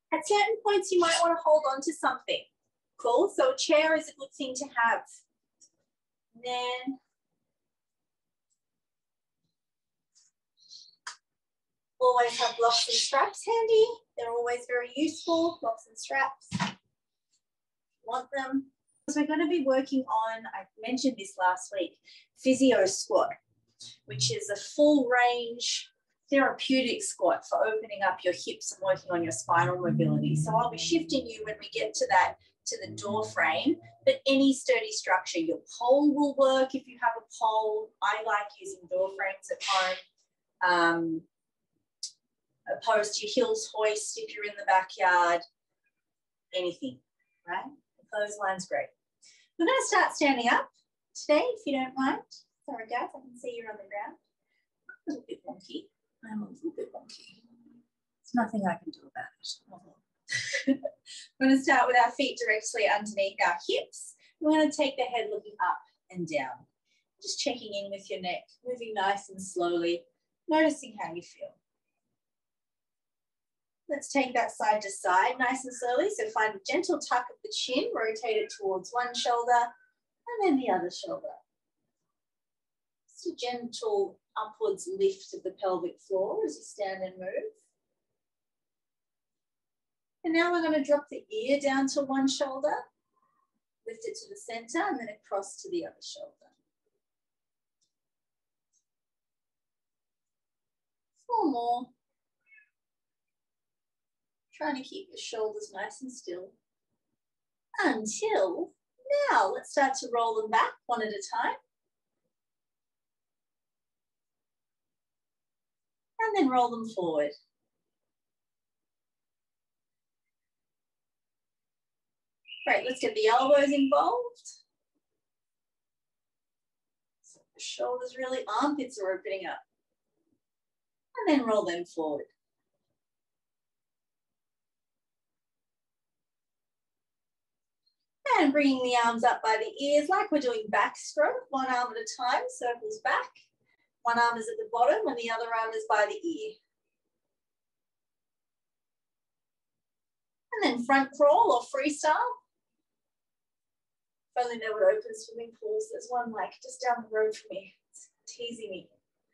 At certain points, you might want to hold on to something. Cool. So a chair is a good thing to have. And then always have blocks and straps handy. They're always very useful, blocks and straps. Want them. So we're going to be working on, I mentioned this last week, physio squat, which is a full range therapeutic squat for opening up your hips and working on your spinal mobility. So I'll be shifting you when we get to that, to the door frame, but any sturdy structure. Your pole will work if you have a pole. I like using door frames at home. Opposed to your heels hoist if you're in the backyard, anything, right? The clothesline's great. We're going to start standing up today, if you don't mind. Sorry, guys, I can see you're on the ground. A little bit wonky. I'm a little bit wonky. There's nothing I can do about it. We're going to start with our feet directly underneath our hips. We're going to take the head looking up and down. Just checking in with your neck, moving nice and slowly, noticing how you feel. Let's take that side to side nice and slowly. So find a gentle tuck of the chin, rotate it towards one shoulder and then the other shoulder. Just a gentle upwards lift of the pelvic floor as you stand and move. And now we're going to drop the ear down to one shoulder, lift it to the center and then across to the other shoulder. 4 more. Trying to keep your shoulders nice and still until now. Let's start to roll them back one at a time. And then roll them forward. Great, let's get the elbows involved. So the shoulders really, armpits are opening up. And then roll them forward. And bringing the arms up by the ears like we're doing backstroke, one arm at a time, circles back. One arm is at the bottom and the other arm is by the ear. And then front crawl or freestyle. If only there were open swimming pools. There's one like just down the road from me. It's teasing me.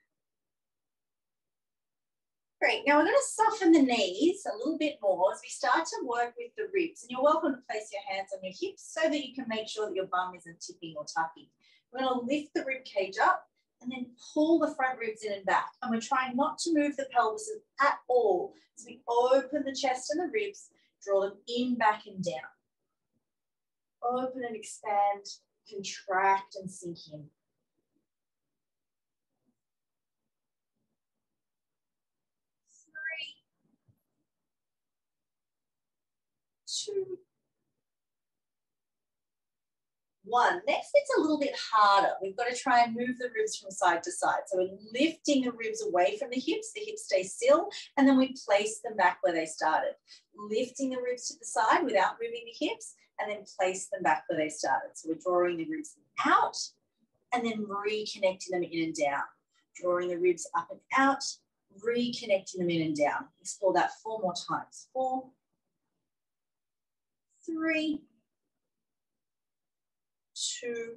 Great, now we're going to soften the knees a little bit more as we start to work with the ribs. And you're welcome to place your hands on your hips so that you can make sure that your bum isn't tipping or tucking. We're going to lift the rib cage up and then pull the front ribs in and back. And we're trying not to move the pelvis at all. As we open the chest and the ribs, draw them in, back and down. Open and expand, contract and sink in. 2, 1. Next, it's a little bit harder. We've got to try and move the ribs from side to side. So we're lifting the ribs away from the hips stay still, and then we place them back where they started. Lifting the ribs to the side without moving the hips, and then place them back where they started. So we're drawing the ribs out, and then reconnecting them in and down. Drawing the ribs up and out, reconnecting them in and down. Explore that 4 more times. 4, 3, 2,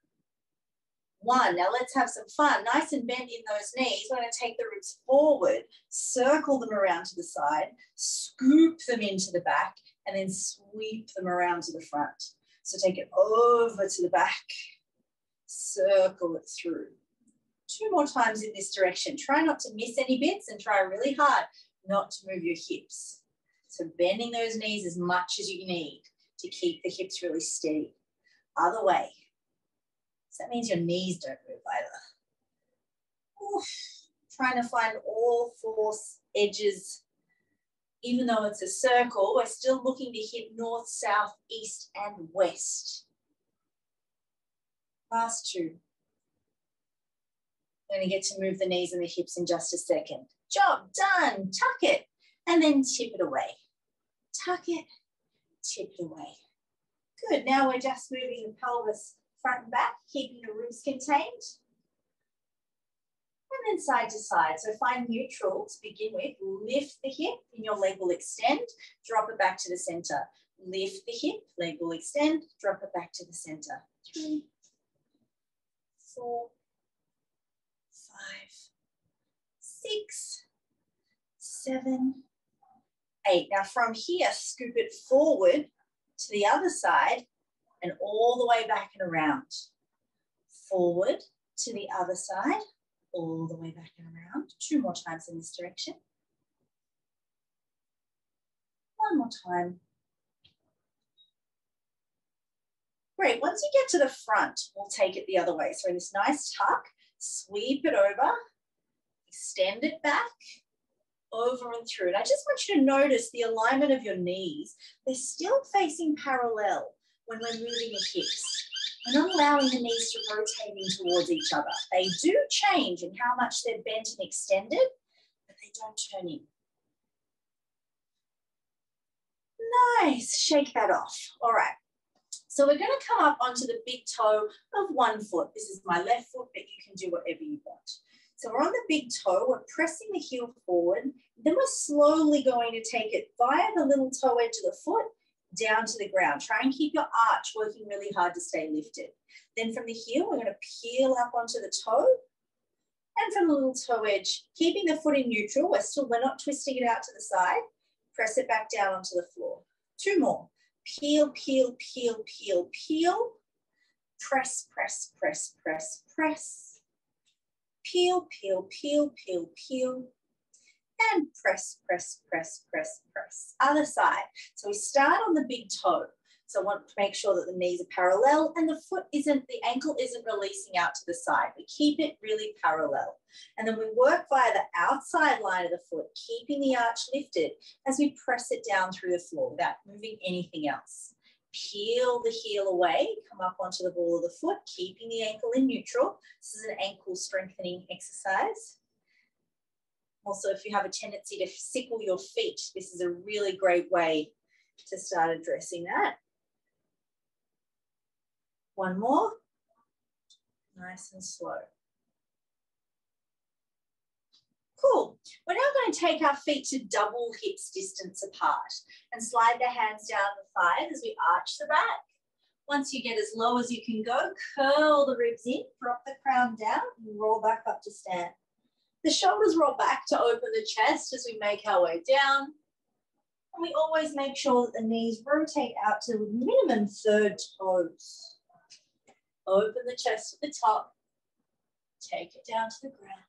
1. Now let's have some fun. Nice and bend in those knees. We're going to take the ribs forward, circle them around to the side, scoop them into the back, and then sweep them around to the front. So take it over to the back, circle it through. 2 more times in this direction. Try not to miss any bits and try really hard not to move your hips. So bending those knees as much as you need to keep the hips really steady. Other way. So that means your knees don't move either. Oof. Trying to find all 4 edges. Even though it's a circle, we're still looking to hit north, south, east, and west. Last 2. We're going to get to move the knees and the hips in just a second. Job done. Tuck it. And then tip it away. Tuck it, tip it away. Good, now we're just moving the pelvis front and back, keeping the ribs contained. and then side to side. So find neutral to begin with. Lift the hip and your leg will extend. Drop it back to the center. Lift the hip, leg will extend. Drop it back to the center. 3, 4, 5, 6, 7, 8. Now from here, scoop it forward to the other side and all the way back and around. Forward to the other side, all the way back and around. 2 more times in this direction. 1 more time. Great, once you get to the front, we'll take it the other way. So in this nice tuck, sweep it over, extend it back, over and through. And I just want you to notice the alignment of your knees. They're still facing parallel when we're moving the hips. We're not allowing the knees to rotate in towards each other. They do change in how much they're bent and extended, but they don't turn in. Nice, shake that off. All right. So we're going to come up onto the big toe of one foot. This is my left foot, but you can do whatever you want. So we're on the big toe, we're pressing the heel forward, then we're slowly going to take it via the little toe edge of the foot down to the ground. Try and keep your arch working really hard to stay lifted. Then from the heel, we're going to peel up onto the toe, and from the little toe edge, keeping the foot in neutral, we're not twisting it out to the side, press it back down onto the floor. 2 more. Peel, peel, peel, peel, peel. Press, press, press, press, press. Peel, peel, peel, peel, peel. And press, press, press, press, press. Other side. So we start on the big toe. So I want to make sure that the knees are parallel and the ankle isn't releasing out to the side. We keep it really parallel. And then we work via the outside line of the foot, keeping the arch lifted as we press it down through the floor without moving anything else. Peel the heel away, come up onto the ball of the foot, keeping the ankle in neutral. This is an ankle strengthening exercise. Also, if you have a tendency to sickle your feet, this is a really great way to start addressing that. 1 more, nice and slow. Cool. We're now going to take our feet to double hips distance apart and slide the hands down the thighs as we arch the back. Once you get as low as you can go, curl the ribs in, drop the crown down, and roll back up to stand. The shoulders roll back to open the chest as we make our way down. And we always make sure that the knees rotate out to minimum 3rd toes. Open the chest at the top. Take it down to the ground.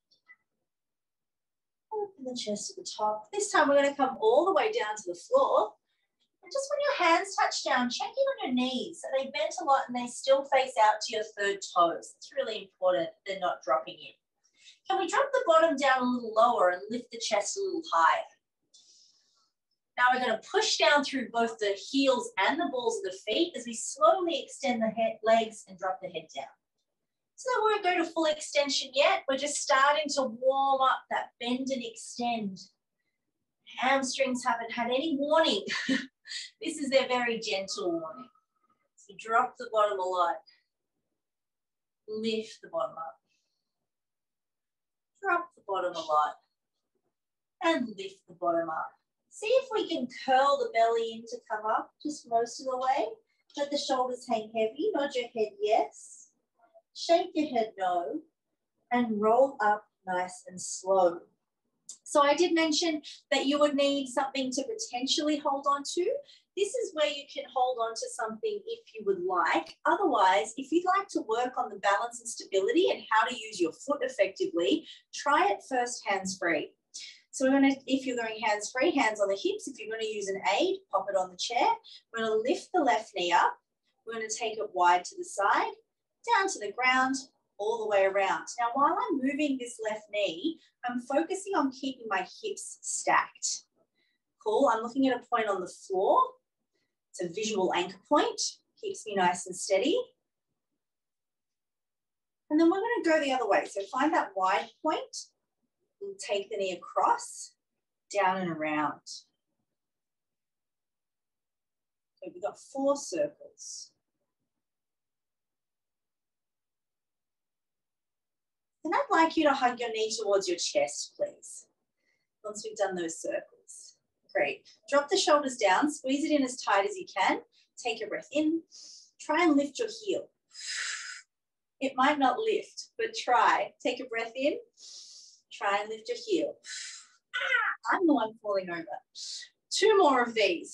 Open the chest at the top. This time we're going to come all the way down to the floor. And just when your hands touch down, check in on your knees. Are they bent a lot and they still face out to your 3rd toes? It's really important they're not dropping in. Can we drop the bottom down a little lower and lift the chest a little higher? Now we're going to push down through both the heels and the balls of the feet as we slowly extend the legs and drop the head down. So we won't go to full extension yet. We're just starting to warm up that bend and extend. Hamstrings haven't had any warning. This is their very gentle warning. So drop the bottom a lot. Lift the bottom up. Drop the bottom a lot. And lift the bottom up. See if we can curl the belly in to come up just most of the way. Let the shoulders hang heavy. Nod your head yes. Shake your head no. And roll up nice and slow. So I did mention that you would need something to potentially hold on to. This is where you can hold on to something if you would like. Otherwise, if you'd like to work on the balance and stability and how to use your foot effectively, try it first hands-free. So we're going to, if you're going hands-free, hands on the hips. If you're going to use an aid, pop it on the chair. We're going to lift the left knee up. We're going to take it wide to the side, down to the ground, all the way around. Now, while I'm moving this left knee, I'm focusing on keeping my hips stacked. Cool, I'm looking at a point on the floor. It's a visual anchor point, keeps me nice and steady. And then we're going to go the other way. So find that wide point. We'll take the knee across, down and around. So we've got 4 circles. Then I'd like you to hug your knee towards your chest, please. Once we've done those circles. Great. Drop the shoulders down, squeeze it in as tight as you can. Take a breath in. Try and lift your heel. It might not lift, but try. Take a breath in. Try and lift your heel. I'm the one falling over. 2 more of these.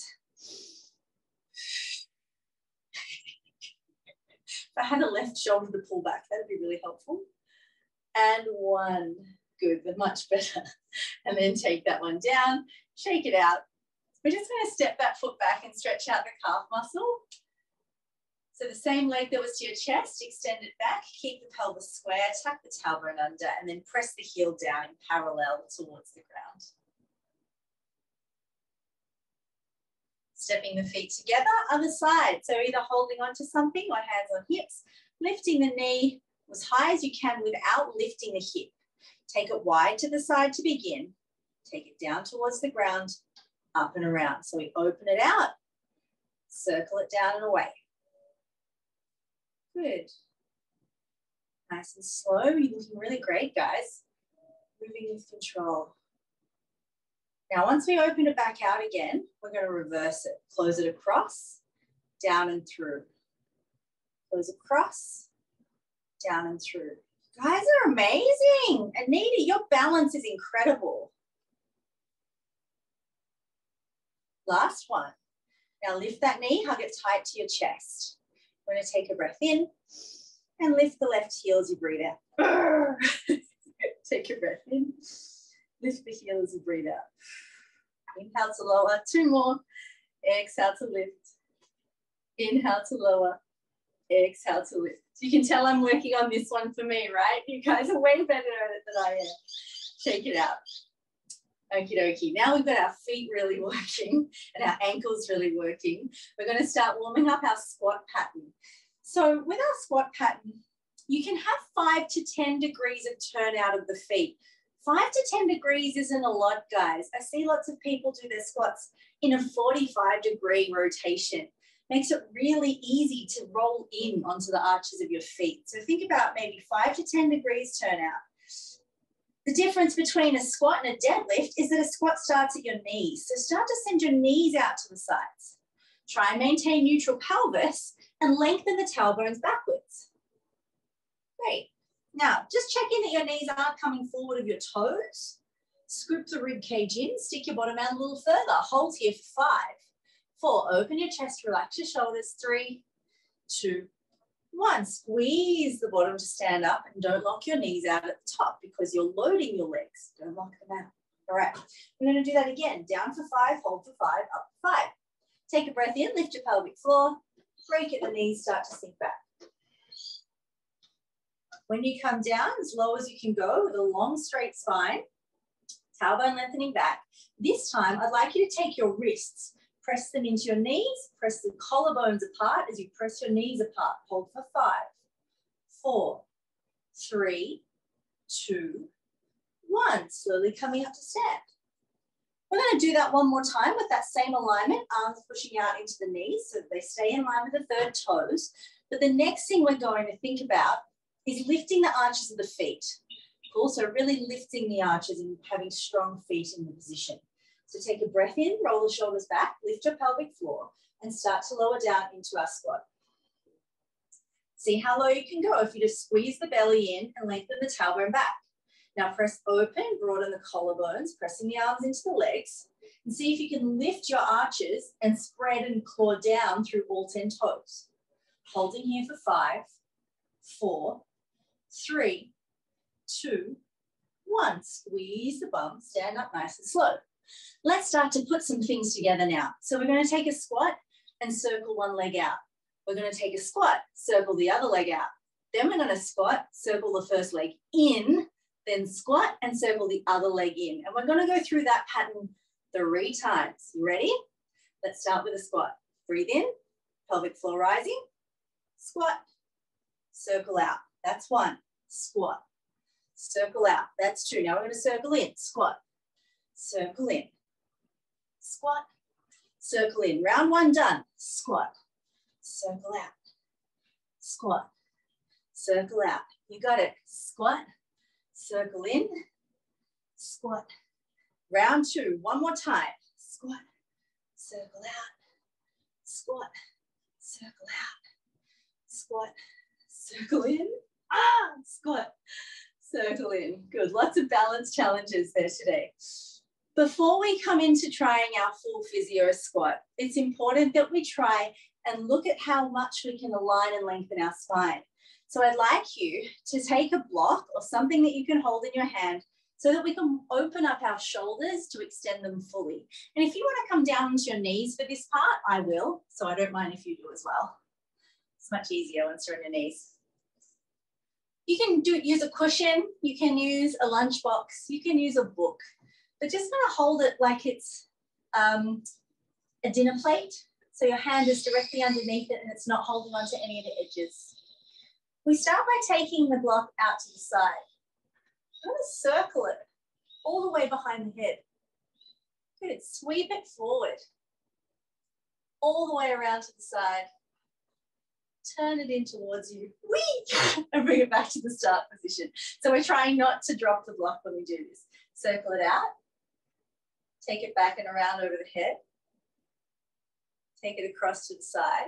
If I had a left shoulder to pull back, that'd be really helpful. And 1. Good, but much better. And then take that one down, shake it out. We're just going to step that foot back and stretch out the calf muscle. So the same leg that was to your chest, extend it back, keep the pelvis square, tuck the tailbone under, and then press the heel down in parallel towards the ground. Stepping the feet together, other side. So either holding onto something or hands on hips, lifting the knee as high as you can without lifting the hip. Take it wide to the side to begin. Take it down towards the ground, up and around. So we open it out, circle it down and away. Good. Nice and slow. You're looking really great, guys. Moving with control. Now, once we open it back out again, we're going to reverse it. Close it across, down and through. Close across, down and through. You guys are amazing. Anita, your balance is incredible. Last one. Now lift that knee, hug it tight to your chest. We're going to take a breath in and lift the left heel as you breathe out. Take a breath in, lift the heel as you breathe out. Inhale to lower, 2 more. Exhale to lift. Inhale to lower, exhale to lift. You can tell I'm working on this one for me, right? You guys are way better at it than I am. Shake it out. Okie dokie. Now we've got our feet really working and our ankles really working. We're going to start warming up our squat pattern. So with our squat pattern, you can have 5 to 10 degrees of turn out of the feet. 5 to 10 degrees isn't a lot, guys. I see lots of people do their squats in a 45-degree rotation. Makes it really easy to roll in onto the arches of your feet. So think about maybe 5 to 10 degrees turn out. The difference between a squat and a deadlift is that a squat starts at your knees. So start to send your knees out to the sides. Try and maintain neutral pelvis and lengthen the tailbones backwards. Great. Now, just check in that your knees aren't coming forward of your toes. Scoop the rib cage in, stick your bottom out a little further. Hold here for 5, 4, open your chest, relax your shoulders. 3, 2, 1. Squeeze the bottom to stand up and don't lock your knees out at the top because you're loading your legs. Don't lock them out. All right, we're going to do that again. Down for 5, hold for 5, up for 5. Take a breath in, lift your pelvic floor, break at the knees, start to sink back. When you come down as low as you can go with a long straight spine, tailbone lengthening back. This time I'd like you to take your wrists, press them into your knees, press the collarbones apart as you press your knees apart. Hold for 5, 4, 3, 2, 1. Slowly coming up to stand. We're going to do that one more time with that same alignment, arms pushing out into the knees so that they stay in line with the third toes. But the next thing we're going to think about is lifting the arches of the feet. Also really lifting the arches and having strong feet in the position. So take a breath in, roll the shoulders back, lift your pelvic floor, and start to lower down into our squat. See how low you can go if you just squeeze the belly in and lengthen the tailbone back. Now press open, broaden the collarbones, pressing the arms into the legs, and see if you can lift your arches and spread and claw down through all 10 toes. Holding here for 5, 4, 3, 2, 1. Squeeze the bum, stand up nice and slow. Let's start to put some things together now. So we're going to take a squat and circle one leg out. We're going to take a squat, circle the other leg out. Then we're going to squat, circle the first leg in, then squat and circle the other leg in. And we're going to go through that pattern 3 times. You ready? Let's start with a squat. Breathe in, pelvic floor rising, squat, circle out. That's 1. Squat, circle out. That's 2. Now we're going to circle in, squat, circle in, squat, circle in. Round 1 done. Squat, circle out, squat, circle out. You got it. Squat, circle in, squat. Round 2, one more time. Squat, circle out, squat, circle out, squat, circle in, squat, circle in. Good, lots of balance challenges there today. Before we come into trying our full physio squat, it's important that we try and look at how much we can align and lengthen our spine. So I'd like you to take a block or something that you can hold in your hand so that we can open up our shoulders to extend them fully. And if you want to come down onto your knees for this part, I will. So I don't mind if you do as well. It's much easier once you're on your knees. You can use a cushion, you can use a lunchbox, you can use a book, but just gonna hold it like it's a dinner plate. So your hand is directly underneath it and it's not holding onto any of the edges. We start by taking the block out to the side. I'm gonna circle it all the way behind the head. Good, sweep it forward, all the way around to the side. Turn it in towards you, whee, and bring it back to the start position. So we're trying not to drop the block when we do this. Circle it out, take it back and around over the head, take it across to the side.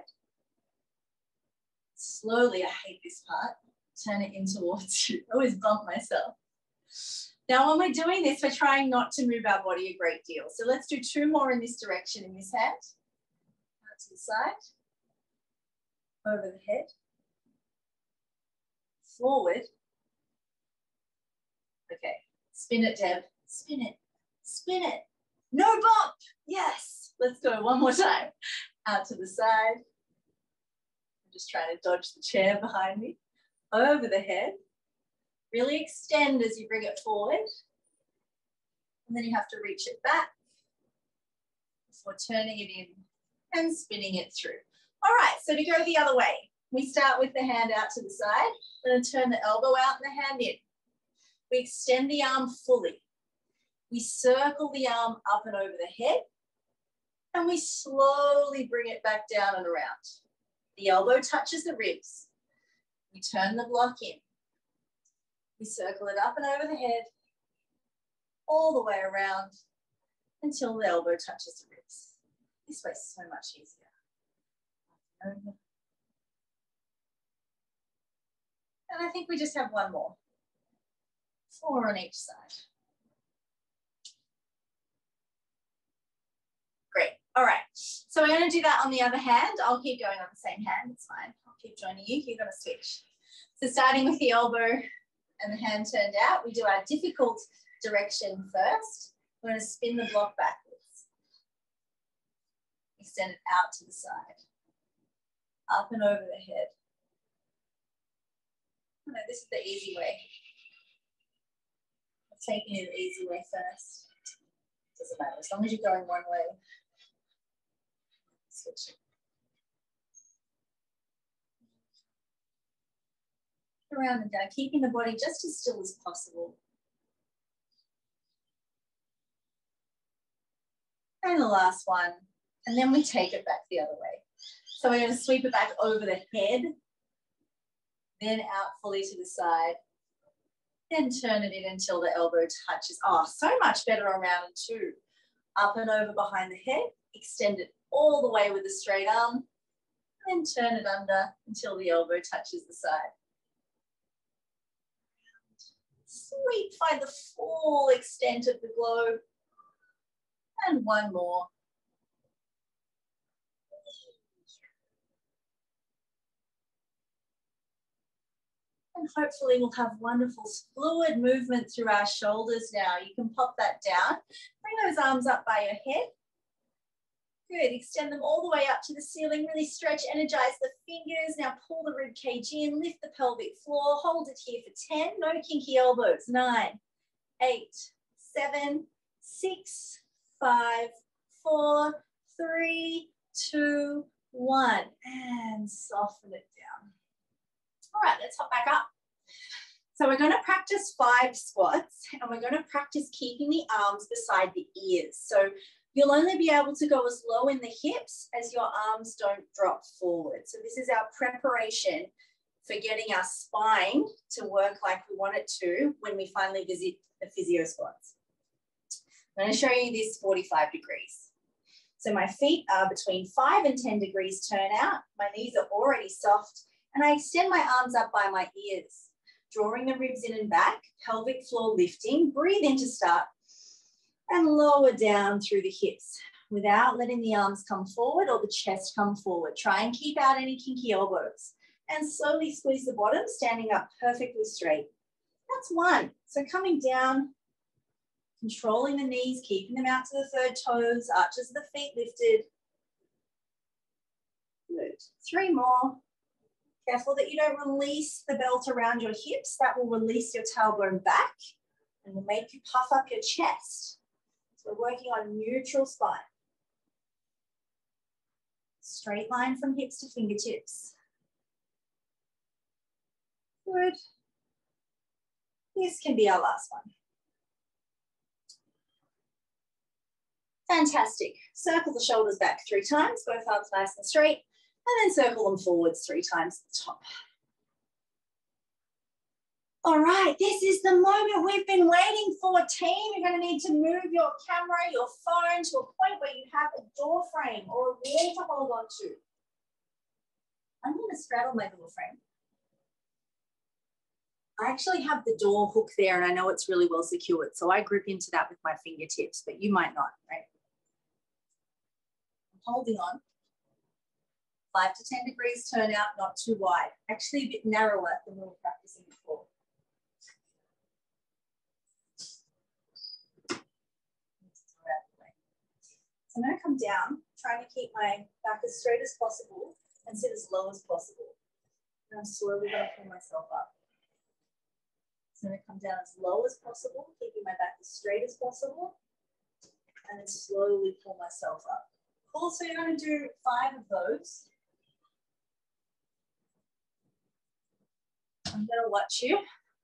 Slowly, I hate this part, turn it in towards you. I always bump myself. Now when we're doing this, we're trying not to move our body a great deal. So let's do 2 more in this direction in this hand. Out to the side. Over the head, forward. Okay, spin it, Deb, spin it, spin it. No bump, yes. Let's go one more time. Out to the side. I'm just trying to dodge the chair behind me. Over the head. Really extend as you bring it forward. And then you have to reach it back before turning it in and spinning it through. All right, so to go the other way, we start with the hand out to the side, then turn the elbow out and the hand in. We extend the arm fully. We circle the arm up and over the head, and we slowly bring it back down and around. The elbow touches the ribs. We turn the block in. We circle it up and over the head, all the way around until the elbow touches the ribs. This way is so much easier. And I think we just have one more. 4 on each side. Great. All right. So we're going to do that on the other hand. I'll keep going on the same hand. It's fine. I'll keep joining you. You're going to switch. So starting with the elbow and the hand turned out, we do our difficult direction first. We're going to spin the block backwards. Extend it out to the side. Up and over the head. No, this is the easy way. I'm taking it the easy way first. Doesn't matter, as long as you're going one way. Switch. Around and down, keeping the body just as still as possible. And the last one, and then we take it back the other way. So we're going to sweep it back over the head, then out fully to the side, then turn it in until the elbow touches. Oh, so much better on round 2. Up and over behind the head, extend it all the way with a straight arm, then turn it under until the elbow touches the side. Sweep, find the full extent of the globe. And one more. And hopefully we'll have wonderful fluid movement through our shoulders now. You can pop that down. Bring those arms up by your head. Good, extend them all the way up to the ceiling. Really stretch, energize the fingers. Now pull the rib cage in, lift the pelvic floor. Hold it here for 10. No kinky elbows. 9, 8, 7, 6, 5, 4, 3, 2, 1. And soften it down. All right, let's hop back up. So we're going to practice 5 squats and we're going to practice keeping the arms beside the ears. So you'll only be able to go as low in the hips as your arms don't drop forward. So this is our preparation for getting our spine to work like we want it to when we finally visit the physio squats. I'm going to show you this 45 degrees. So my feet are between 5 and 10 degrees turn out. My knees are already soft, and I extend my arms up by my ears, drawing the ribs in and back, pelvic floor lifting. Breathe in to start and lower down through the hips without letting the arms come forward or the chest come forward. Try and keep out any kinky elbows and slowly squeeze the bottom, standing up perfectly straight. That's one. So coming down, controlling the knees, keeping them out to the third toes, arches of the feet lifted. Good. 3 more. Careful that you don't release the belt around your hips. That will release your tailbone back and will make you puff up your chest. So we're working on neutral spine. Straight line from hips to fingertips. Good. This can be our last one. Fantastic. Circle the shoulders back 3 times, both arms nice and straight, and then circle them forwards 3 times at the top. All right, this is the moment we've been waiting for, team. You're going to need to move your camera, your phone to a point where you have a door frame or a wall to hold on to. I'm going to straddle my door frame. I actually have the door hook there and I know it's really well secured, so I grip into that with my fingertips, but you might not, right? I'm holding on. 5 to 10 degrees turn out, not too wide. Actually a bit narrower than we were practicing before. So I'm going to come down, trying to keep my back as straight as possible and sit as low as possible. And I'm slowly going to pull myself up. So I'm going to come down as low as possible, keeping my back as straight as possible, and then slowly pull myself up. Cool, so you're going to do 5 of those. I'm going to watch you.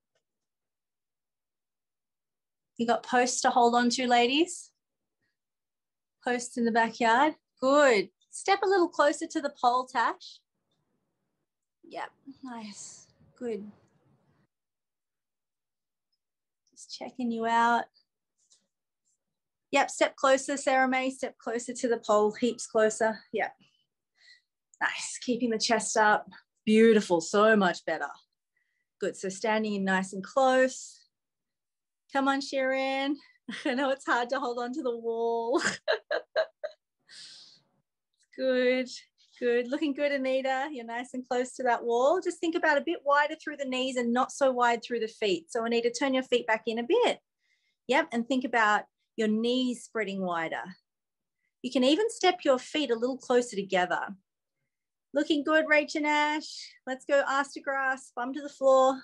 You got posts to hold on to, ladies? Posts in the backyard. Good. Step a little closer to the pole, Tash. Yep, nice. Good. Just checking you out. Yep, step closer, Sarah May. Step closer to the pole, heaps closer. Yep. Nice. Keeping the chest up. Beautiful. So much better. Good. So standing in nice and close. Come on, Sharon. I know it's hard to hold on to the wall. Good. Good. Looking good, Anita. You're nice and close to that wall. Just think about a bit wider through the knees and not so wide through the feet. So Anita, turn your feet back in a bit. Yep. And think about your knees spreading wider. You can even step your feet a little closer together. Looking good, Rachel Nash. Let's go ass to grass, bum to the floor.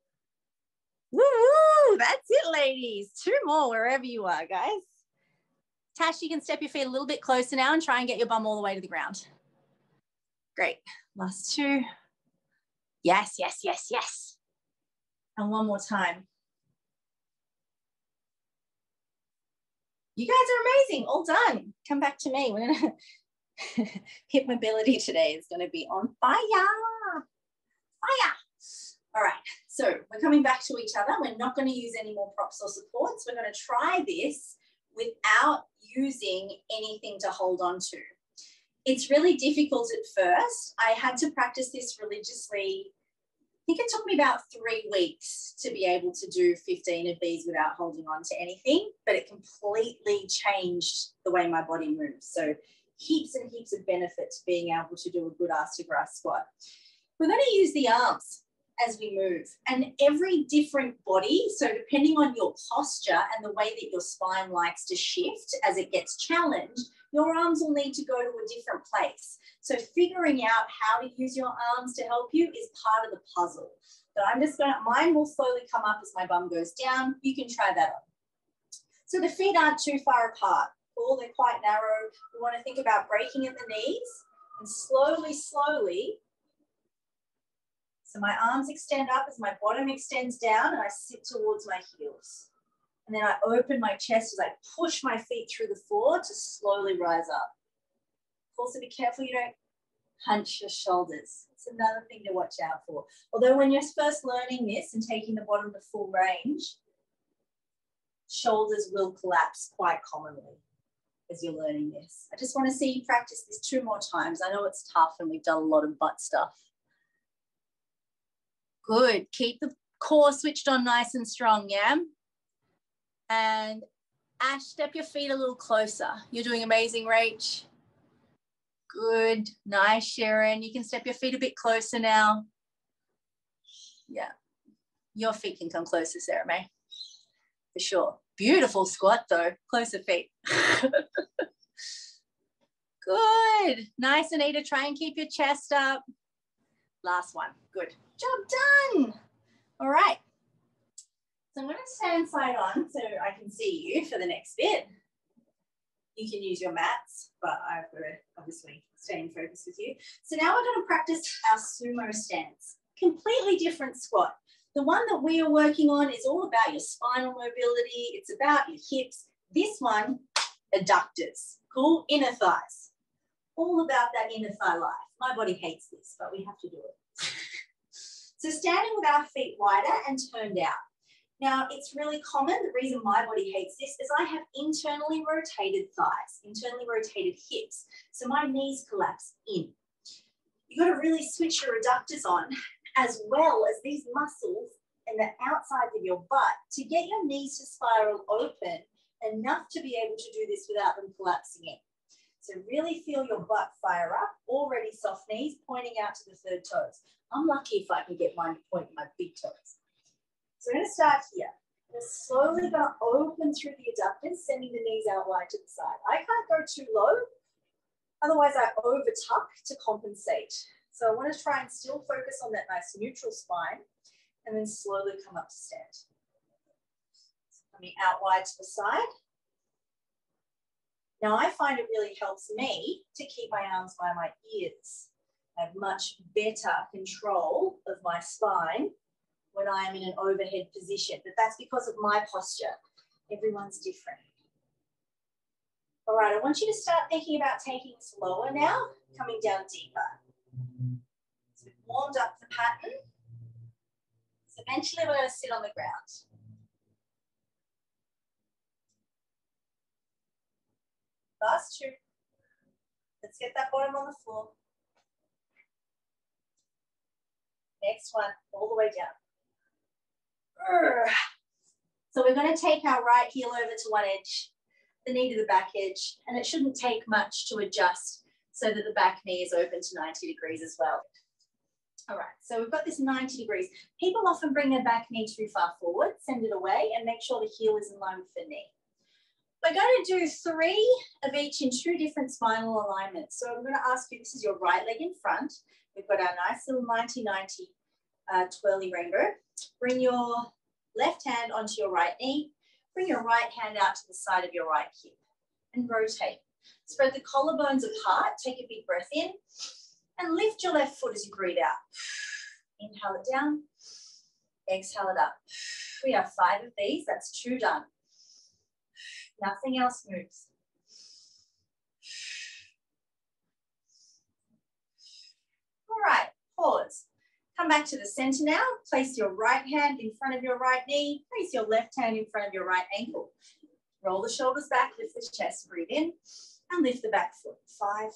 Woo! That's it, ladies. 2 more wherever you are, guys. Tash, you can step your feet a little bit closer now and try and get your bum all the way to the ground. Great. Last 2. Yes, yes, yes, yes. And one more time. You guys are amazing. All done. Come back to me. We're going to hip mobility today is going to be on fire. Fire. All right. So we're coming back to each other. We're not going to use any more props or supports. We're going to try this without using anything to hold on to. It's really difficult at first. I had to practice this religiously. I think it took me about 3 weeks to be able to do 15 of these without holding on to anything, but it completely changed the way my body moves. So heaps and heaps of benefit to being able to do a good ass to grass squat. We're going to use the arms as we move, and every different body, so depending on your posture and the way that your spine likes to shift as it gets challenged, your arms will need to go to a different place. So figuring out how to use your arms to help you is part of the puzzle. But I'm just going to, mine will slowly come up as my bum goes down. You can try that on. So the feet aren't too far apart. Cool, they're quite narrow. We want to think about breaking at the knees and slowly, slowly. So my arms extend up as my bottom extends down and I sit towards my heels. And then I open my chest as I push my feet through the floor to slowly rise up. Also be careful you don't hunch your shoulders. It's another thing to watch out for. Although when you're first learning this and taking the bottom to full range, shoulders will collapse quite commonly as you're learning this. I just want to see you practice this 2 more times. I know it's tough and we've done a lot of butt stuff. Good. Keep the core switched on nice and strong, yeah? And Ash, step your feet a little closer. You're doing amazing, Rach. Good. Nice, Sharon. You can step your feet a bit closer now. Yeah. Your feet can come closer, Sarah May. For sure. Beautiful squat though. Closer feet. Good. Nice, Anita. Try and keep your chest up. Last one. Good. Job done. All right. So I'm going to stand side on so I can see you for the next bit. You can use your mats, but I've got to obviously stay in focus with you. So now we're going to practice our sumo stance. Completely different squat. The one that we are working on is all about your spinal mobility. It's about your hips. This one, adductors, cool? Inner thighs. All about that inner thigh life. My body hates this, but we have to do it. So standing with our feet wider and turned out. Now, it's really common. The reason my body hates this is I have internally rotated thighs, internally rotated hips. So my knees collapse in. You've got to really switch your adductors on, as well as these muscles in the outsides of your butt to get your knees to spiral open enough to be able to do this without them collapsing in. So really feel your butt fire up, already soft knees pointing out to the third toes. I'm lucky if I can get mine to point my big toes. So we're going to start here. We're slowly going to open through the adductors, sending the knees out wide to the side. I can't go too low, otherwise I over tuck to compensate. So I want to try and still focus on that nice neutral spine and then slowly come up to stand. Coming out wide to the side. Now I find it really helps me to keep my arms by my ears. I have much better control of my spine when I am in an overhead position, but that's because of my posture. Everyone's different. All right, I want you to start thinking about taking this lower now, coming down deeper. So we've warmed up the pattern. So eventually we're going to sit on the ground. Last 2. Let's get that bottom on the floor. Next one, all the way down. So we're going to take our right heel over to one edge, the knee to the back edge, and it shouldn't take much to adjust so that the back knee is open to 90 degrees as well. All right, so we've got this 90 degrees. People often bring their back knee too far forward, send it away, and make sure the heel is in line with the knee. We're going to do 3 of each in 2 different spinal alignments. So I'm going to ask you, this is your right leg in front. We've got our nice little 90-90 twirly rainbow. Bring your left hand onto your right knee. Bring your right hand out to the side of your right hip and rotate. Spread the collarbones apart. Take a big breath in and lift your left foot as you breathe out. Inhale it down. Exhale it up. We have 5 of these. That's 2 done. Nothing else moves. All right, pause. Come back to the center now. Place your right hand in front of your right knee. Place your left hand in front of your right ankle. Roll the shoulders back, lift the chest, breathe in, and lift the back foot. 5,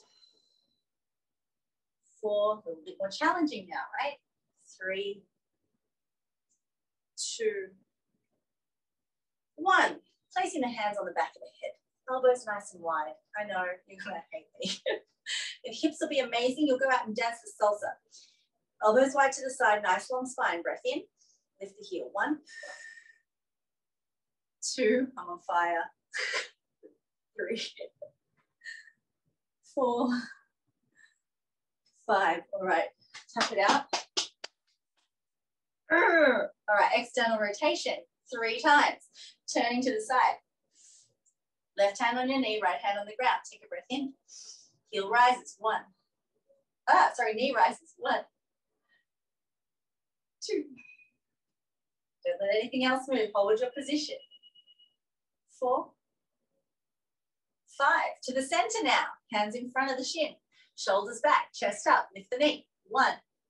4, a little bit more challenging now, right? 3, 2, 1. Placing the hands on the back of the head. Elbows nice and wide. I know, you're going to hate me. Your hips will be amazing. You'll go out and dance the salsa. Elbows wide to the side, nice long spine. Breath in, lift the heel. 1, 2, I'm on fire. 3, 4, 5. All right, tap it out. All right, external rotation. 3 times. Turning to the side. Left hand on your knee, right hand on the ground. Take a breath in. Heel rises. 1. Knee rises. 1, 2. Don't let anything else move. Hold your position. 4, 5. To the center now. Hands in front of the shin. Shoulders back. Chest up. Lift the knee. 1,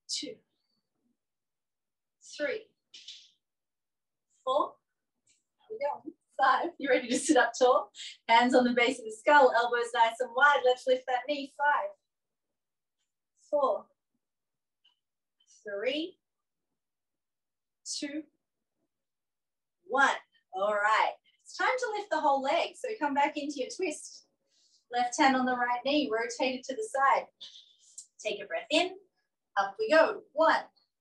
2, 3, 4. There we go. 5. You ready to sit up tall? Hands on the base of the skull, elbows nice and wide. Let's lift that knee. 5, 4, 3, 2, 1. All right. It's time to lift the whole leg. So come back into your twist. Left hand on the right knee, rotate it to the side. Take a breath in. Up we go. 1,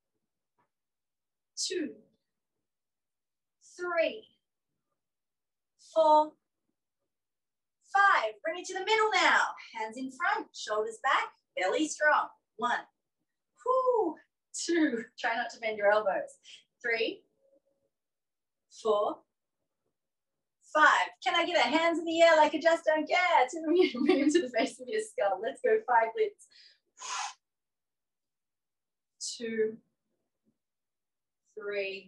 2, 3, 4, 5. Bring it to the middle now. Hands in front, shoulders back, belly strong. 1, 2. Try not to bend your elbows. 3, 4, 5. Can I get a hands in the air like I just don't care? Bring them to the base of your skull. Let's go. 5 lifts. 2, 3,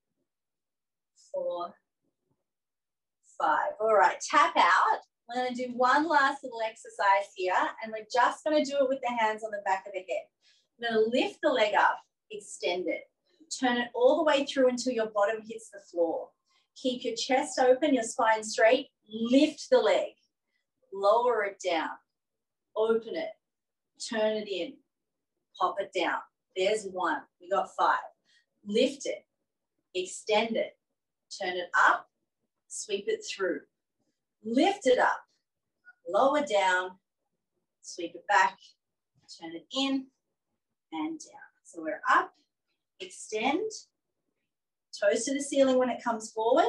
4, 5. All right, tap out. We're going to do one last little exercise here, and we're just going to do it with the hands on the back of the head. I'm going to lift the leg up, extend it. Turn it all the way through until your bottom hits the floor. Keep your chest open, your spine straight. Lift the leg. Lower it down. Open it. Turn it in. Pop it down. There's 1. We got 5. Lift it. Extend it. Turn it up. Sweep it through. Lift it up. Lower down. Sweep it back. Turn it in and down. So we're up. Extend. Toes to the ceiling when it comes forward.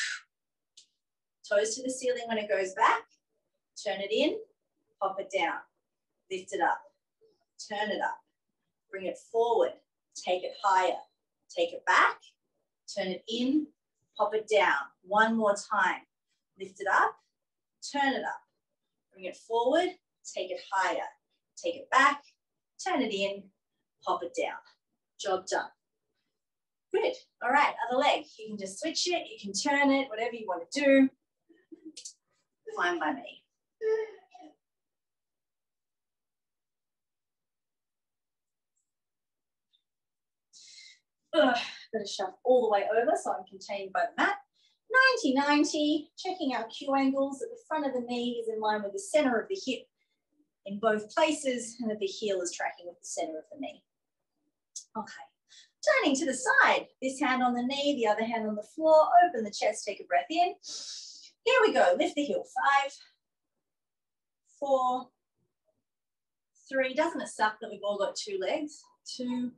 Toes to the ceiling when it goes back. Turn it in. Pop it down. Lift it up. Turn it up. Bring it forward. Take it higher. Take it back. Turn it in. Pop it down. 1 more time. Lift it up. Turn it up. Bring it forward. Take it higher. Take it back. Turn it in. Pop it down. Job done. Good. All right, other leg. You can just switch it. You can turn it, whatever you want to do. Fine by me. Better shove all the way over so I'm contained by the mat. 90-90, checking our Q angles at the front of the knee is in line with the center of the hip in both places, and that the heel is tracking with the center of the knee. Okay. Turning to the side, this hand on the knee, the other hand on the floor, open the chest, take a breath in. Here we go, lift the heel. 5, 4, 3. Doesn't it suck that we've all got 2 legs? 2,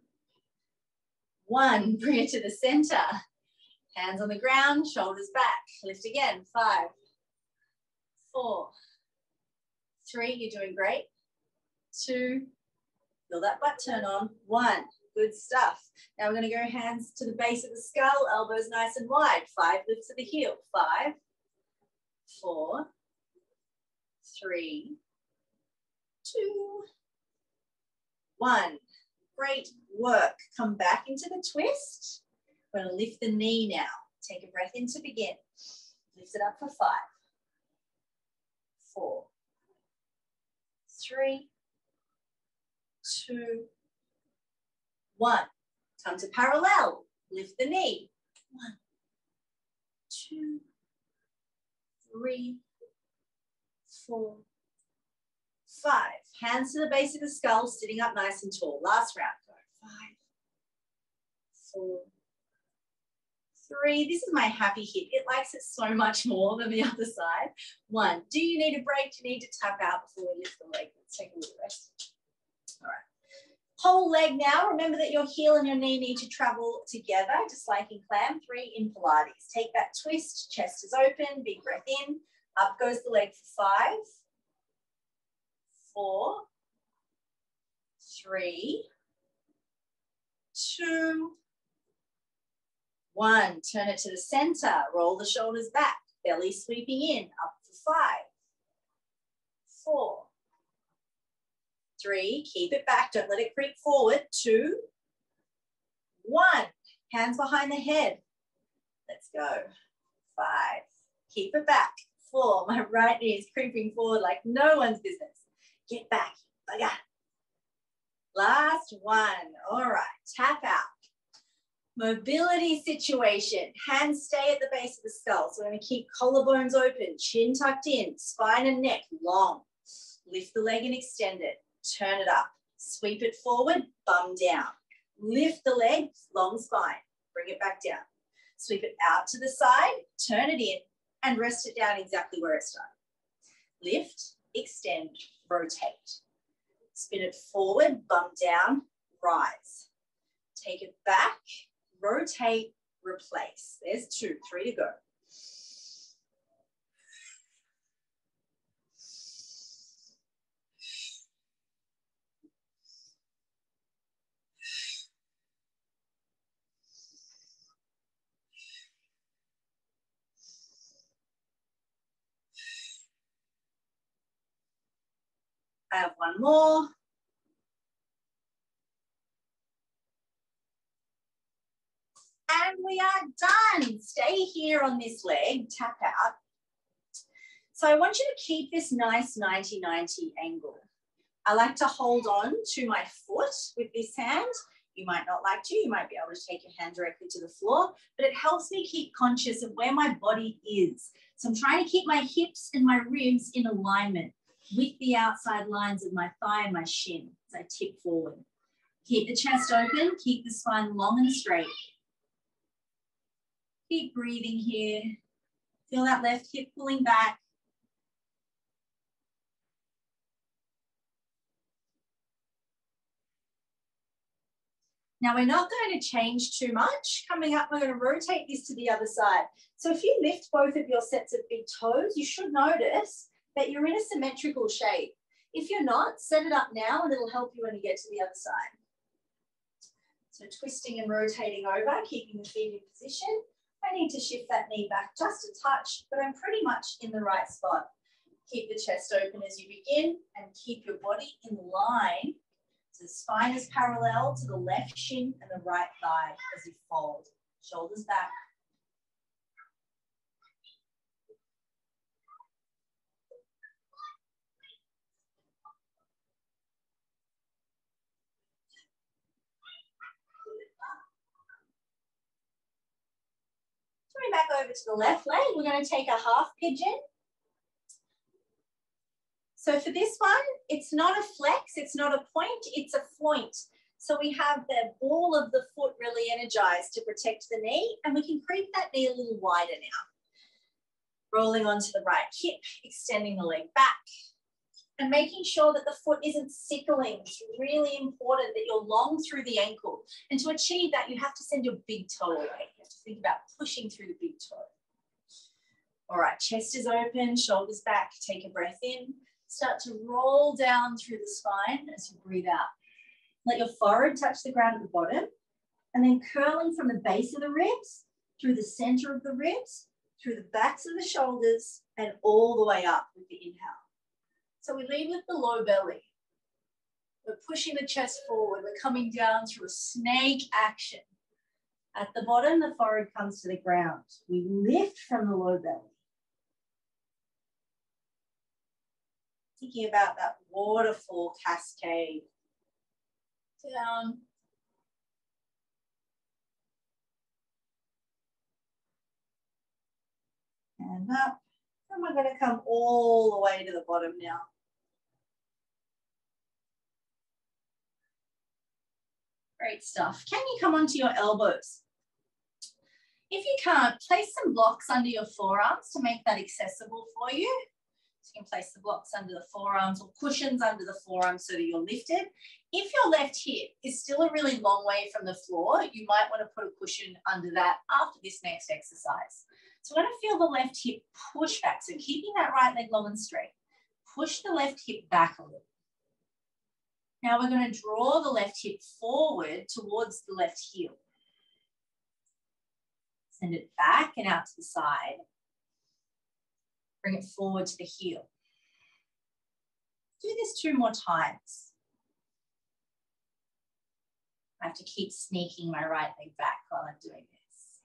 1. Bring it to the center. Hands on the ground, shoulders back. Lift again. 5, 4, 3. You're doing great. 2. Feel that butt turn on. 1. Good stuff. Now we're going to go hands to the base of the skull, elbows nice and wide. 5 lifts of the heel. 5, 4, 3, 2, 1. Great work. Come back into the twist. We're going to lift the knee now. Take a breath in to begin. Lift it up for 5, 4, 3, 2, 1. Come to parallel. Lift the knee. 1, 2, 3, 4, 5. Hands to the base of the skull, sitting up nice and tall. Last round. Go. 5, 4, 3. This is my happy hip. It likes it so much more than the other side. 1. Do you need a break? Do you need to tap out before we lift the leg? Let's take a little rest. All right. Whole leg now. Remember that your heel and your knee need to travel together, just like in clam. 3 in Pilates. Take that twist. Chest is open. Big breath in. Up goes the leg for 5, 4, 3, 2, 1. Turn it to the center. Roll the shoulders back. Belly sweeping in. Up for 5, 4, 3. Keep it back. Don't let it creep forward. 2, 1. Hands behind the head. Let's go. 5. Keep it back. 4. My right knee is creeping forward like no one's business. Get back. Bugger. Last one. All right, tap out. Mobility situation. Hands stay at the base of the skull. So we're going to keep collarbones open, chin tucked in, spine and neck long. Lift the leg and extend it. Turn it up. Sweep it forward, bum down. Lift the leg, long spine. Bring it back down. Sweep it out to the side, turn it in, and rest it down exactly where it started. Lift, extend, rotate. Spin it forward, bum down, rise. Take it back, rotate, replace. There's 2, 3 to go. I have one more. And we are done. Stay here on this leg, tap out. So I want you to keep this nice 90-90 angle. I like to hold on to my foot with this hand. You might not like to, you might be able to take your hand directly to the floor, but it helps me keep conscious of where my body is. So I'm trying to keep my hips and my ribs in alignment with the outside lines of my thigh and my shin as I tip forward. Keep the chest open, keep the spine long and straight. Keep breathing here. Feel that left hip pulling back. Now we're not going to change too much. Coming up, we're going to rotate this to the other side. So if you lift both of your sets of big toes, you should notice that you're in a symmetrical shape. If you're not, set it up now and it'll help you when you get to the other side. So twisting and rotating over, keeping the feet in position. I need to shift that knee back just a touch, but I'm pretty much in the right spot. Keep the chest open as you begin and keep your body in line. So the spine is parallel to the left shin and the right thigh as you fold. Shoulders back. Coming back over to the left leg, we're going to take a half pigeon. So for this one, it's not a flex, it's not a point, it's a floint. So we have the ball of the foot really energized to protect the knee, and we can creep that knee a little wider now. Rolling onto the right hip, extending the leg back, and making sure that the foot isn't sickling. It's really important that you're long through the ankle. And to achieve that, you have to send your big toe away. You have to think about pushing through the big toe. All right, chest is open, shoulders back, take a breath in. Start to roll down through the spine as you breathe out. Let your forehead touch the ground at the bottom, and then curling from the base of the ribs, through the center of the ribs, through the backs of the shoulders, and all the way up with the inhale. So we lead with the low belly. We're pushing the chest forward. We're coming down through a snake action. At the bottom, the forehead comes to the ground. We lift from the low belly. Thinking about that waterfall cascade. Down. And up. And we're going to come all the way to the bottom now. Great stuff. Can you come onto your elbows? If you can't, place some blocks under your forearms to make that accessible for you. So you can place the blocks under the forearms or cushions under the forearms so that you're lifted. If your left hip is still a really long way from the floor, you might want to put a cushion under that after this next exercise. So we're going to feel the left hip push back. So keeping that right leg long and straight. Push the left hip back a little. Now we're going to draw the left hip forward towards the left heel. Send it back and out to the side. Bring it forward to the heel. Do this 2 more times. I have to keep sneaking my right leg back while I'm doing this.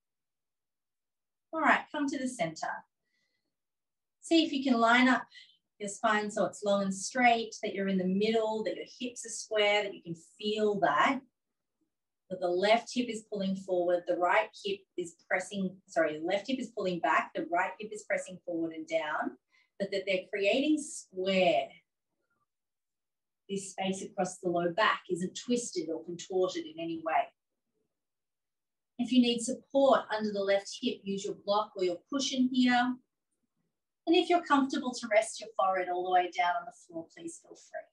All right, come to the center. See if you can line up your spine so it's long and straight, that you're in the middle, that your hips are square, that you can feel that the left hip is pulling forward, the right hip is pressing, sorry, the left hip is pulling back, the right hip is pressing forward and down, but that they're creating square. This space across the low back isn't twisted or contorted in any way. If you need support under the left hip, use your block or your cushion here. And if you're comfortable to rest your forehead all the way down on the floor, please feel free.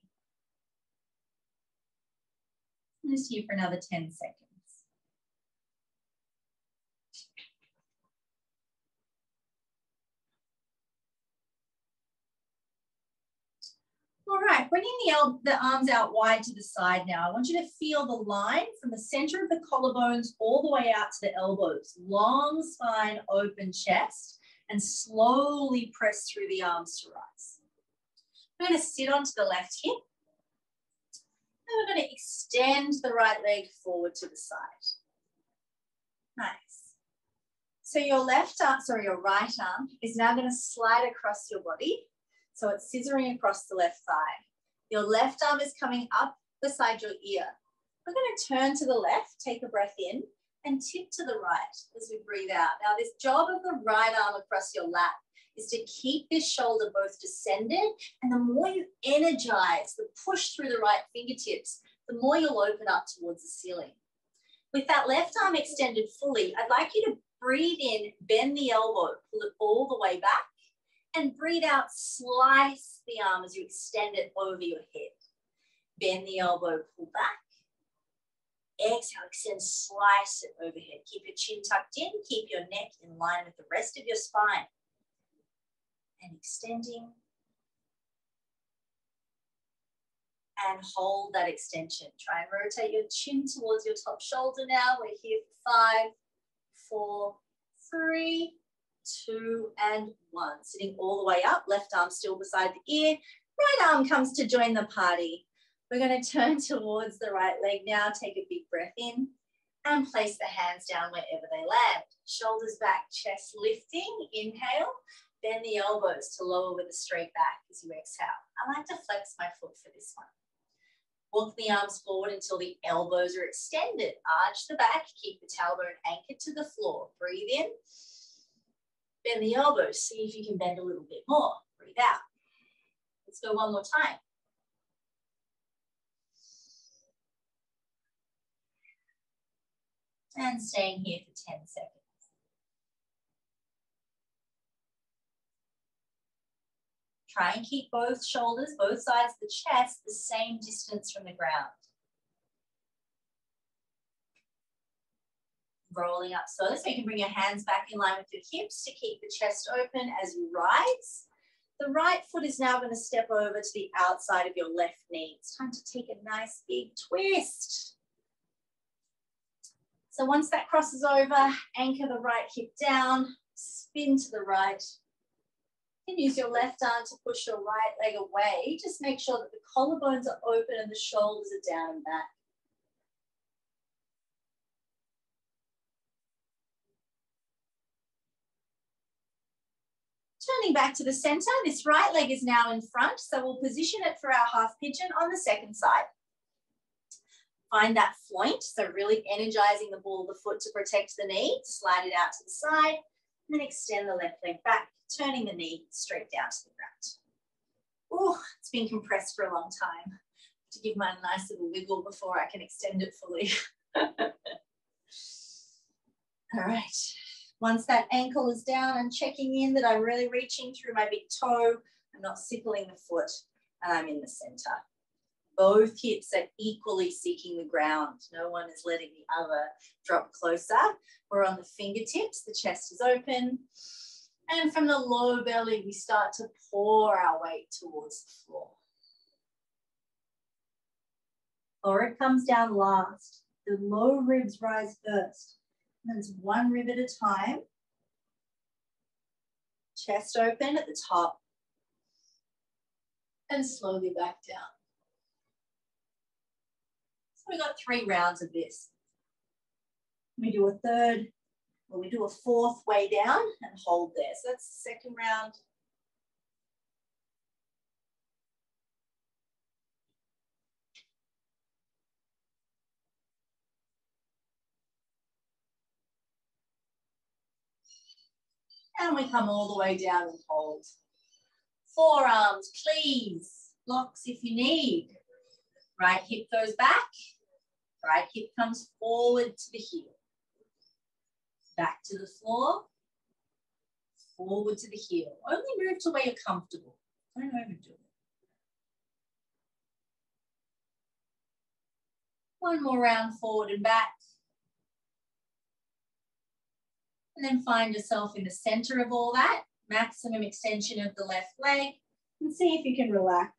I'm just here for another 10 seconds. All right, bringing the arms out wide to the side now. I want you to feel the line from the center of the collarbones all the way out to the elbows. Long spine, open chest, and slowly press through the arms to rise. We're going to sit onto the left hip. And we're going to extend the right leg forward to the side. Nice. So your your right arm is now going to slide across your body. So it's scissoring across the left thigh. Your left arm is coming up beside your ear. We're going to turn to the left, take a breath in, and tip to the right as we breathe out. Now, this job of the right arm across your lap is to keep this shoulder both descended, and the more you energize the push through the right fingertips, the more you'll open up towards the ceiling. With that left arm extended fully, I'd like you to breathe in, bend the elbow, pull it all the way back, and breathe out, slice the arm as you extend it over your head. Bend the elbow, pull back. Exhale, extend, slice it overhead. Keep your chin tucked in, keep your neck in line with the rest of your spine. And extending. And hold that extension. Try and rotate your chin towards your top shoulder now. We're here for 5, 4, 3, 2, and 1. Sitting all the way up, left arm still beside the ear. Right arm comes to join the party. We're going to turn towards the right leg now. Take a big breath in and place the hands down wherever they land. Shoulders back, chest lifting. Inhale. Bend the elbows to lower with a straight back as you exhale. I like to flex my foot for this one. Walk the arms forward until the elbows are extended. Arch the back. Keep the tailbone anchored to the floor. Breathe in. Bend the elbows. See if you can bend a little bit more. Breathe out. Let's go one more time. And staying here for 10 seconds. Try and keep both shoulders, both sides of the chest, the same distance from the ground. Rolling up slowly, so you can bring your hands back in line with your hips to keep the chest open as you rise. The right foot is now going to step over to the outside of your left knee. It's time to take a nice big twist. So once that crosses over, anchor the right hip down, spin to the right. You can use your left arm to push your right leg away. Just make sure that the collarbones are open and the shoulders are down and back. Turning back to the center, this right leg is now in front, so we'll position it for our half pigeon on the second side. Find that floint, so really energizing the ball of the foot to protect the knee. Slide it out to the side, and then extend the left leg back, turning the knee straight down to the ground. Oh, it's been compressed for a long time. To give mine a nice little wiggle before I can extend it fully. All right. Once that ankle is down, I'm checking in that I'm really reaching through my big toe. I'm not sickling the foot, and I'm in the center. Both hips are equally seeking the ground. No one is letting the other drop closer. We're on the fingertips, the chest is open. And from the low belly, we start to pour our weight towards the floor. Forehead comes down last. The low ribs rise first. And it's one rib at a time. Chest open at the top. And slowly back down. So we've got 3 rounds of this. We do a third, or we do a fourth way down and hold there. So that's the second round. And we come all the way down and hold. Forearms, please. Blocks if you need. Right hip goes back. Right hip comes forward to the heel. Back to the floor. Forward to the heel. Only move to where you're comfortable. Don't overdo it. One more round forward and back. And then find yourself in the center of all that. Maximum extension of the left leg. And see if you can relax.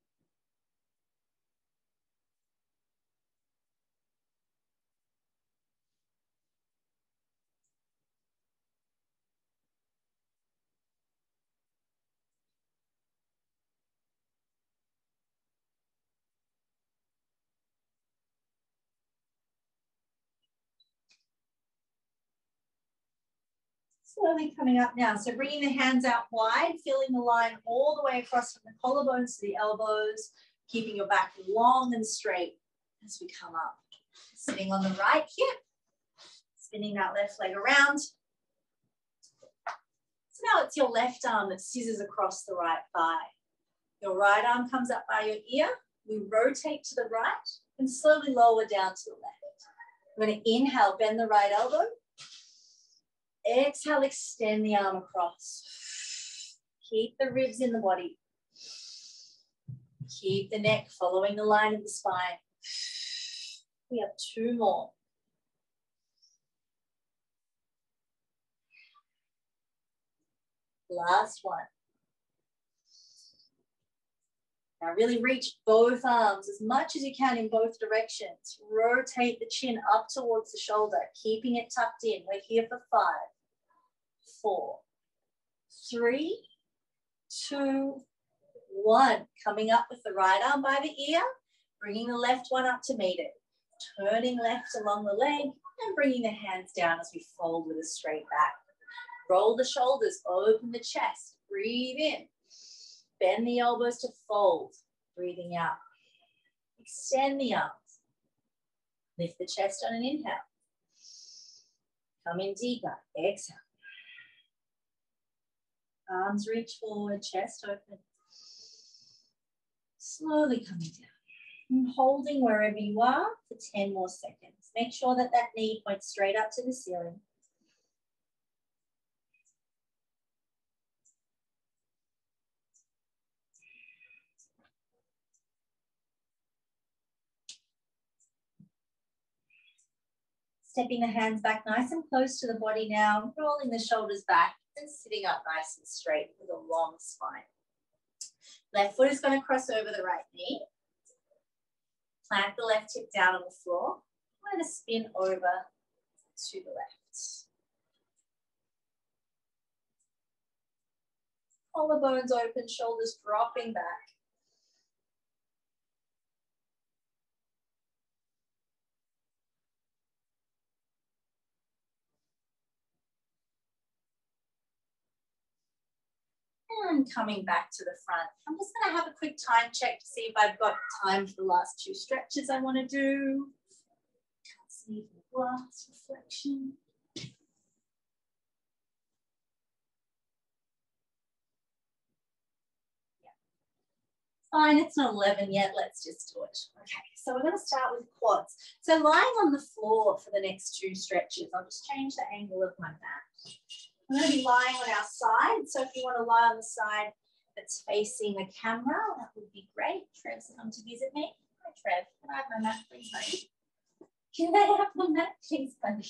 Slowly coming up now. So bringing the hands out wide, feeling the line all the way across from the collarbones to the elbows, keeping your back long and straight as we come up. Sitting on the right hip, spinning that left leg around. So now it's your left arm that scissors across the right thigh. Your right arm comes up by your ear. We rotate to the right and slowly lower down to the left. I'm going to inhale, bend the right elbow. Exhale, extend the arm across. Keep the ribs in the body. Keep the neck following the line of the spine. We have two more. Last one. Now really reach both arms as much as you can in both directions. Rotate the chin up towards the shoulder, keeping it tucked in. We're here for 5, 4, 3, 2, 1. Coming up with the right arm by the ear, bringing the left one up to meet it. Turning left along the leg and bringing the hands down as we fold with a straight back. Roll the shoulders, open the chest, breathe in. Bend the elbows to fold, breathing out. Extend the arms. Lift the chest on an inhale. Come in deeper, exhale. Arms reach forward, chest open. Slowly coming down. And holding wherever you are for 10 more seconds. Make sure that that knee points straight up to the ceiling. Stepping the hands back nice and close to the body now, rolling the shoulders back and sitting up nice and straight with a long spine. Left foot is going to cross over the right knee. Plant the left hip down on the floor. I'm going to spin over to the left. Collarbones open, shoulders dropping back. And coming back to the front. I'm just going to have a quick time check to see if I've got time for the last 2 stretches I want to do. Can't see the glass reflection. Fine, it's not 11 yet, let's just do it. Okay, so we're going to start with quads. So lying on the floor for the next 2 stretches, I'll just change the angle of my mat. I'm going to be lying on our side, so if you want to lie on the side that's facing the camera, that would be great. Trev's come to visit me. Hi Trev, can I have my mat please, buddy? Can I have my mat please, buddy?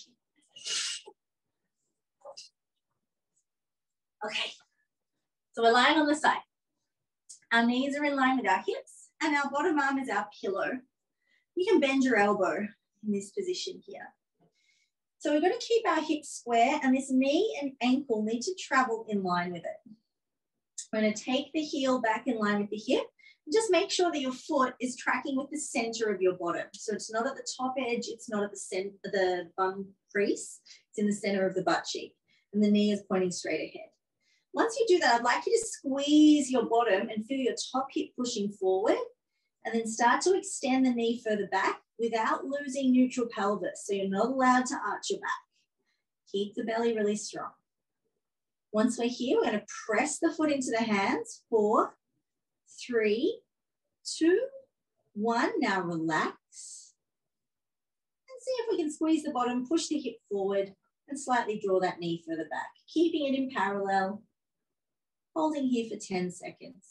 Okay, so we're lying on the side. Our knees are in line with our hips and our bottom arm is our pillow. You can bend your elbow in this position here. So we're going to keep our hips square and this knee and ankle need to travel in line with it. We're going to take the heel back in line with the hip. Just make sure that your foot is tracking with the center of your bottom. So it's not at the top edge, it's not at the center, the bum crease, it's in the center of the butt cheek. And the knee is pointing straight ahead. Once you do that, I'd like you to squeeze your bottom and feel your top hip pushing forward and then start to extend the knee further back without losing neutral pelvis. So you're not allowed to arch your back. Keep the belly really strong. Once we're here, we're going to press the foot into the hands. 4, 3, 2, 1. Now relax. And see if we can squeeze the bottom, push the hip forward, and slightly draw that knee further back. Keeping it in parallel. Holding here for 10 seconds.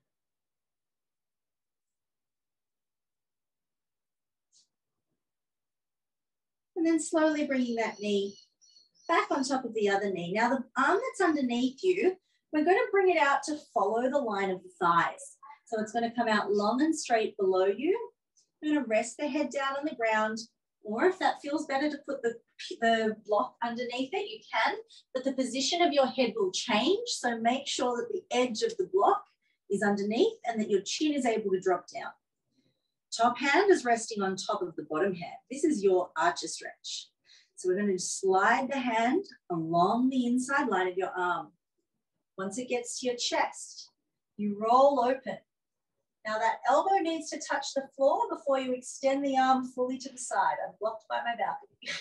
And then slowly bringing that knee back on top of the other knee. Now the arm that's underneath you, we're going to bring it out to follow the line of the thighs. So it's going to come out long and straight below you. You're going to rest the head down on the ground, or if that feels better to put the block underneath it, you can, but the position of your head will change. So make sure that the edge of the block is underneath and that your chin is able to drop down. Top hand is resting on top of the bottom hand. This is your archer stretch. So we're going to slide the hand along the inside line of your arm. Once it gets to your chest, you roll open. Now that elbow needs to touch the floor before you extend the arm fully to the side. I'm blocked by my balcony.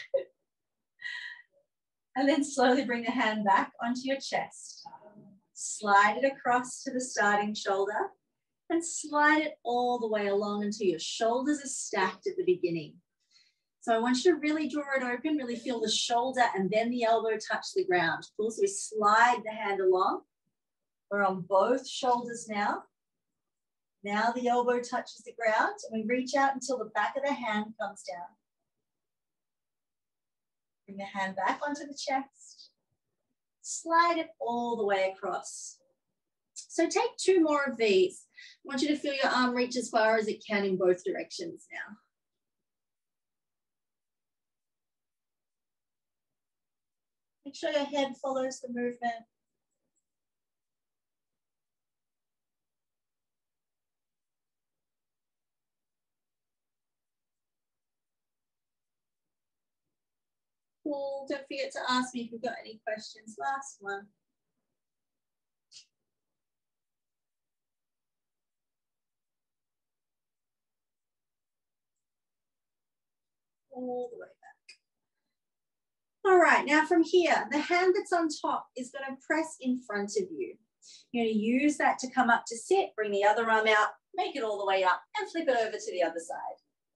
And then slowly bring the hand back onto your chest. Slide it across to the starting shoulder and slide it all the way along until your shoulders are stacked at the beginning. So I want you to really draw it open, really feel the shoulder and then the elbow touch the ground. Cool, so we slide the hand along. We're on both shoulders now. Now the elbow touches the ground and we reach out until the back of the hand comes down. Bring the hand back onto the chest. Slide it all the way across. So take 2 more of these. I want you to feel your arm reach as far as it can in both directions now. Make sure your head follows the movement. Cool. Don't forget to ask me if you've got any questions. Last one. All the way back. All right, now from here, the hand that's on top is going to press in front of you. You're going to use that to come up to sit, bring the other arm out, make it all the way up, and flip it over to the other side.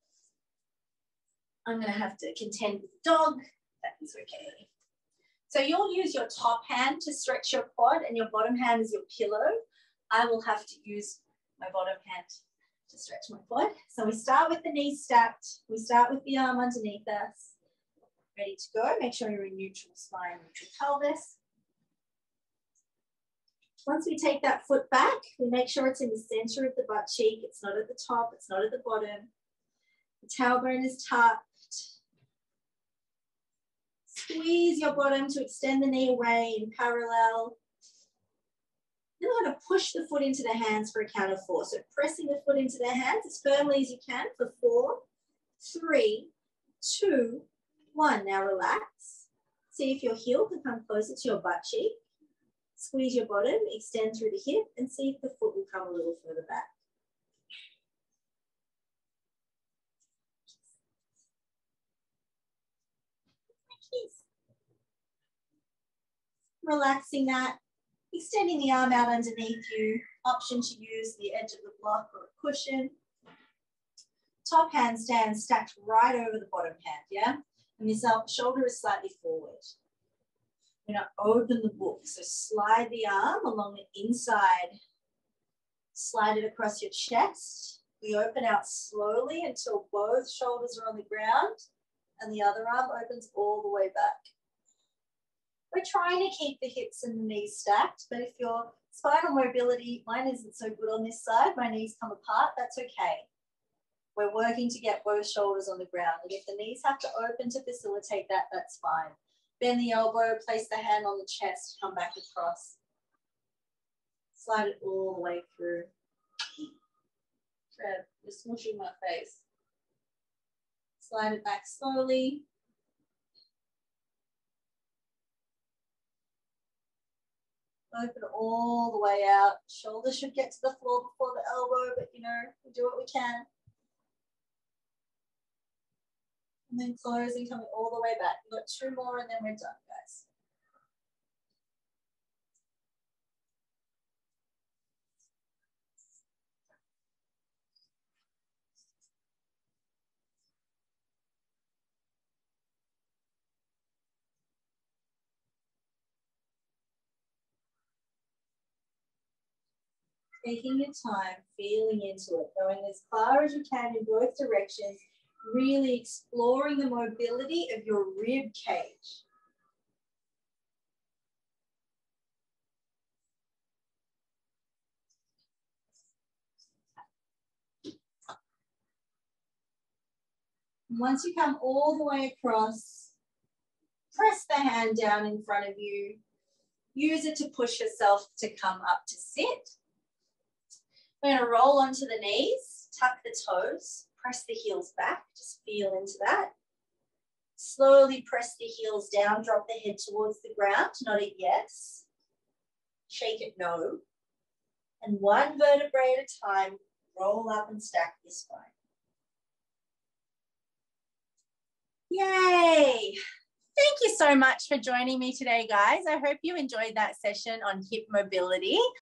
I'm going to have to contend with the dog. That is okay. So you'll use your top hand to stretch your quad and your bottom hand is your pillow. I will have to use my bottom hand to stretch my quad. So we start with the knees stacked. We start with the arm underneath us. Ready to go. Make sure you're in neutral spine, neutral pelvis. Once we take that foot back, we make sure it's in the center of the butt cheek. It's not at the top, it's not at the bottom. The tailbone is tucked. Squeeze your bottom to extend the knee away in parallel. Then we're going to push the foot into the hands for a count of 4. So pressing the foot into the hands as firmly as you can for 4, 3, 2, 1. Now relax. See if your heel can come closer to your butt cheek. Squeeze your bottom, extend through the hip, and see if the foot will come a little further back. Relaxing that, extending the arm out underneath you. Option to use the edge of the block or a cushion. Top hand stands stacked right over the bottom hand, yeah? And this shoulder is slightly forward. We're going to open the book. So slide the arm along the inside. Slide it across your chest. We open out slowly until both shoulders are on the ground and the other arm opens all the way back. We're trying to keep the hips and the knees stacked, but if your spinal mobility, mine isn't so good on this side, my knees come apart, that's okay. We're working to get both shoulders on the ground. And if the knees have to open to facilitate that, that's fine. Bend the elbow, place the hand on the chest, come back across. Slide it all the way through. Trev, you're smushing my face. Slide it back slowly. Open all the way out. Shoulder should get to the floor before the elbow, but you know, we do what we can. And then closing, coming all the way back. We've got 2 more and then we're done, guys. Taking your time, feeling into it, going as far as you can in both directions, really exploring the mobility of your rib cage. Once you come all the way across, press the hand down in front of you. Use it to push yourself to come up to sit. We're going to roll onto the knees, tuck the toes, press the heels back, just feel into that. Slowly press the heels down, drop the head towards the ground, not a yes. Shake it no. And one vertebrae at a time, roll up and stack your spine. Yay! Thank you so much for joining me today, guys. I hope you enjoyed that session on hip mobility.